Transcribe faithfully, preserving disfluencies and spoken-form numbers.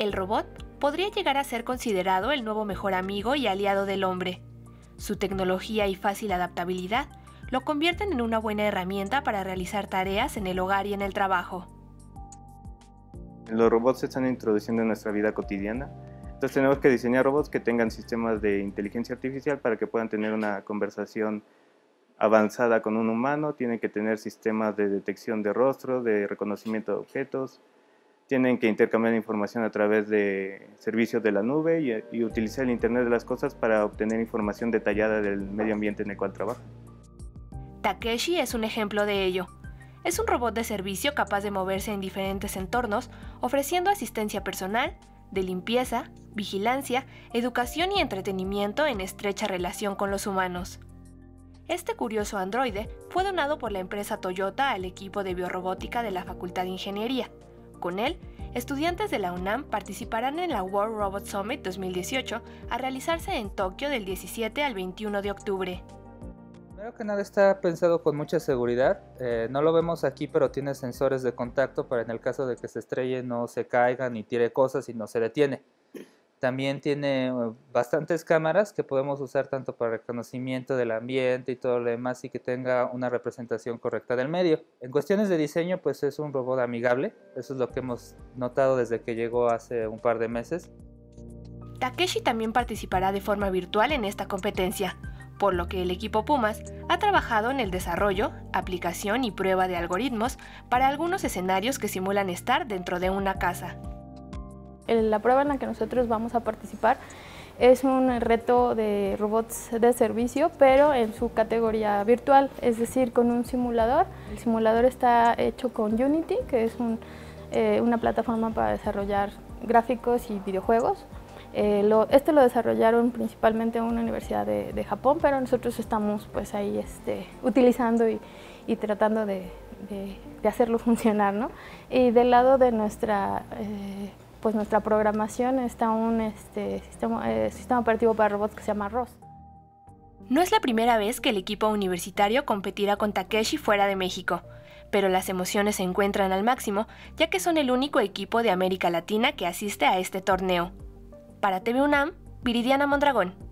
El robot podría llegar a ser considerado el nuevo mejor amigo y aliado del hombre. Su tecnología y fácil adaptabilidad lo convierten en una buena herramienta para realizar tareas en el hogar y en el trabajo. Los robots se están introduciendo en nuestra vida cotidiana, entonces tenemos que diseñar robots que tengan sistemas de inteligencia artificial para que puedan tener una conversación avanzada con un humano, tienen que tener sistemas de detección de rostro, de reconocimiento de objetos, tienen que intercambiar información a través de servicios de la nube y, y utilizar el Internet de las cosas para obtener información detallada del medio ambiente en el cual trabajan. Takeshi es un ejemplo de ello. Es un robot de servicio capaz de moverse en diferentes entornos, ofreciendo asistencia personal, de limpieza, vigilancia, educación y entretenimiento en estrecha relación con los humanos. Este curioso androide fue donado por la empresa Toyota al equipo de biorrobótica de la Facultad de Ingeniería. Con él, estudiantes de la UNAM participarán en la World Robot Summit dos mil dieciocho a realizarse en Tokio del diecisiete al veintiuno de octubre. Primero que nada está pensado con mucha seguridad, eh, no lo vemos aquí pero tiene sensores de contacto para en el caso de que se estrelle no se caiga ni tire cosas y no se detiene. También tiene bastantes cámaras que podemos usar tanto para reconocimiento del ambiente y todo lo demás y que tenga una representación correcta del medio. En cuestiones de diseño pues es un robot amigable, eso es lo que hemos notado desde que llegó hace un par de meses. Takeshi también participará de forma virtual en esta competencia, por lo que el equipo Pumas ha trabajado en el desarrollo, aplicación y prueba de algoritmos para algunos escenarios que simulan estar dentro de una casa. La prueba en la que nosotros vamos a participar es un reto de robots de servicio, pero en su categoría virtual, es decir, con un simulador. El simulador está hecho con Unity, que es un, eh, una plataforma para desarrollar gráficos y videojuegos. Eh, lo, este lo desarrollaron principalmente en una universidad de, de Japón, pero nosotros estamos pues ahí este, utilizando y, y tratando de, de, de hacerlo funcionar, ¿no? Y del lado de nuestra, eh, pues nuestra programación está un este, sistema, eh, sistema operativo para robots que se llama R O S. No es la primera vez que el equipo universitario competirá con Takeshi fuera de México, pero las emociones se encuentran al máximo, ya que son el único equipo de América Latina que asiste a este torneo. Para T V UNAM, Viridiana Mondragón.